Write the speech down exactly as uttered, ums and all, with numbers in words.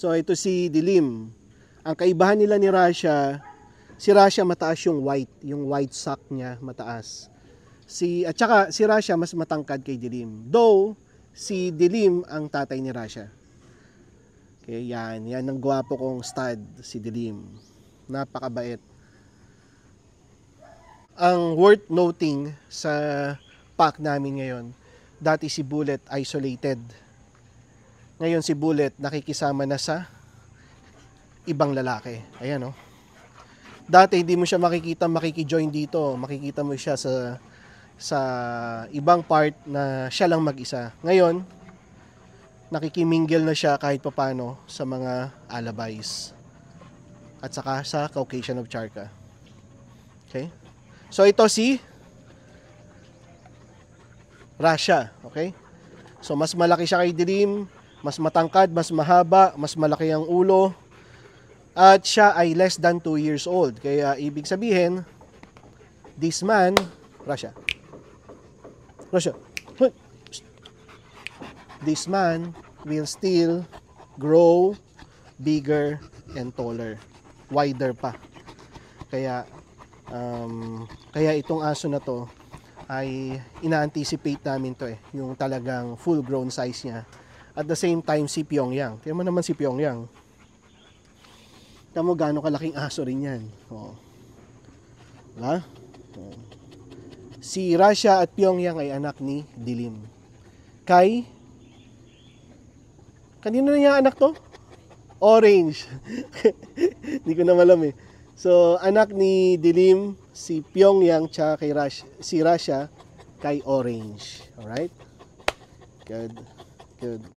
So ito si Dilim. Ang kaibahan nila ni Russia, si Russia mataas yung white, yung white sack niya mataas. Si at saka si Russia mas matangkad kay Dilim. Though si Dilim ang tatay ni Russia. Okay, yan, yan ang gwapo kong stud, si Dilim. Napakabait. Ang worth noting sa pack namin ngayon, dati si Bullet isolated. Ngayon si Bullet nakikisama na sa ibang lalaki. Ayan oh. Dati hindi mo siya makikita makikijoin dito. Makikita mo siya sa sa ibang part na siya lang mag-isa. Ngayon, nakikimingle na siya kahit papano sa mga alabais. At saka sa Caucasian of Charka. Okay? So ito si Russia, okay? So mas malaki siya kay Dilim, mas matangkad, mas mahaba, mas malaki ang ulo. At siya ay less than two years old. Kaya ibig sabihin, this man, Russia. Russia. This man will still grow bigger and taller, wider pa. Kaya um, kaya itong aso na to ay ina-anticipate namin to eh, yung talagang full grown size niya. At the same time si Pyongyang. Tingnan mo naman si Pyongyang. Tingnan mo gaano kalaking aso rin yan. Oh. Diba? Oh. Si Russia at Pyongyang ay anak ni Dilim. Kay kanino na yung anak to? Orange. Hindi ko na malam eh. So, anak ni Dilim, si Pyongyang, tsaka kay Russia, si Russia, kay Orange. Alright? Good. Good.